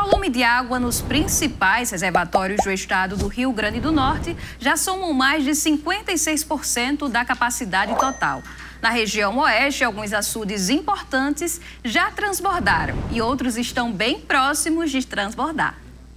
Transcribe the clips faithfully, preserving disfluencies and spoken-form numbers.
volume de água nos principais reservatórios do estado do Rio Grande do Norte já somam mais de cinquenta e seis por cento da capacidade total. Na região oeste, alguns açudes importantes já transbordaram e outros estão bem próximos de transbordar.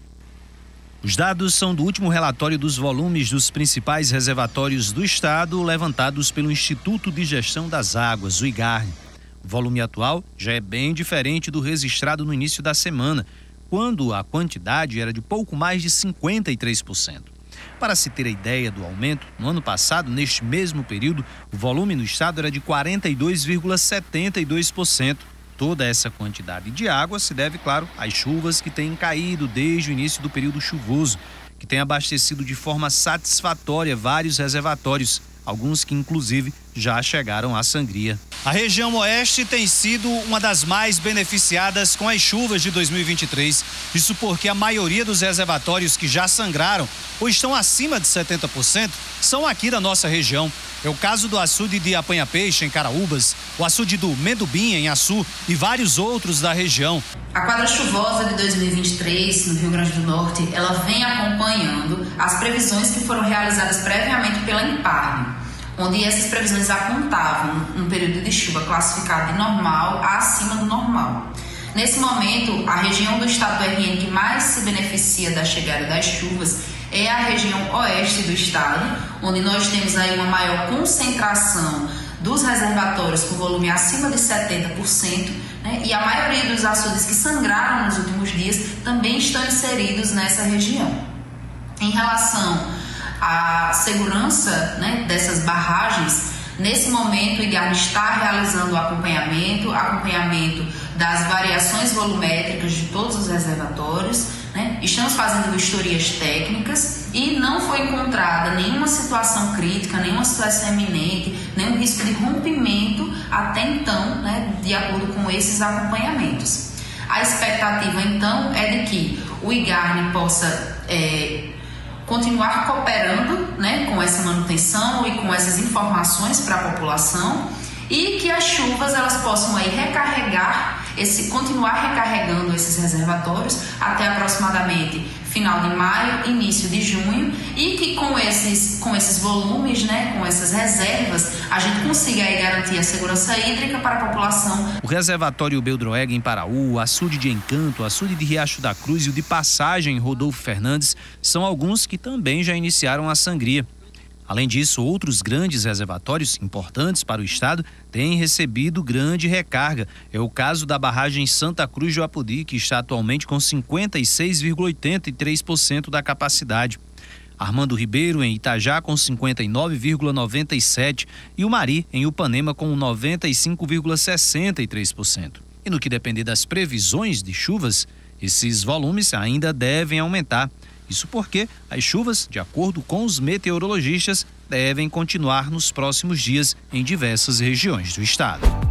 Os dados são do último relatório dos volumes dos principais reservatórios do estado, levantados pelo Instituto de Gestão das Águas, o IGARNE. O volume atual já é bem diferente do registrado no início da semana, quando a quantidade era de pouco mais de cinquenta e três por cento. Para se ter a ideia do aumento, no ano passado, neste mesmo período, o volume no estado era de quarenta e dois vírgula setenta e dois por cento. Toda essa quantidade de água se deve, claro, às chuvas que têm caído desde o início do período chuvoso, que tem abastecido de forma satisfatória vários reservatórios, alguns que inclusive já chegaram à sangria. A região oeste tem sido uma das mais beneficiadas com as chuvas de dois mil e vinte e três. Isso porque a maioria dos reservatórios que já sangraram ou estão acima de setenta por cento são aqui da nossa região. É o caso do açude de Apanha-Peixe, em Caraúbas, o açude do Mendubim, em Açu, e vários outros da região. A quadra chuvosa de dois mil e vinte e três, no Rio Grande do Norte, ela vem acompanhando as previsões que foram realizadas previamente pela Imparne, onde essas previsões apontavam um período de chuva classificado de normal a acima do normal. Nesse momento, a região do estado do R N que mais se beneficia da chegada das chuvas é a região oeste do estado, onde nós temos aí uma maior concentração dos reservatórios com volume acima de setenta por cento, né? E a maioria dos açudes que sangraram nos últimos dias também estão inseridos nessa região. Em relação à segurança, né, dessas barragens, nesse momento o IGARNE está realizando o acompanhamento, acompanhamento das variações volumétricas de todos os reservatórios, né? Estamos fazendo vistorias técnicas e não foi encontrada nenhuma situação crítica, nenhuma situação iminente, nenhum risco de rompimento até então, né, de acordo com esses acompanhamentos. A expectativa então é de que o IGARNE possa é, continuar cooperando, né, com essa manutenção e com essas informações para a população e que as chuvas elas possam aí recarregar, esse, continuar recarregando esses reservatórios até aproximadamente final de maio, início de junho, e que com esses, com esses volumes, né, com essas reservas, a gente consiga aí garantir a segurança hídrica para a população. O reservatório Beldroega em Paraú, o açude de Encanto, o açude de Riacho da Cruz e o de Passagem Rodolfo Fernandes são alguns que também já iniciaram a sangria. Além disso, outros grandes reservatórios importantes para o estado têm recebido grande recarga. É o caso da barragem Santa Cruz do Apodi, que está atualmente com cinquenta e seis vírgula oitenta e três por cento da capacidade. Armando Ribeiro, em Itajá, com cinquenta e nove vírgula noventa e sete por cento e o Mari, em Upanema, com noventa e cinco vírgula sessenta e três por cento. E no que depender das previsões de chuvas, esses volumes ainda devem aumentar. Isso porque as chuvas, de acordo com os meteorologistas, devem continuar nos próximos dias em diversas regiões do estado.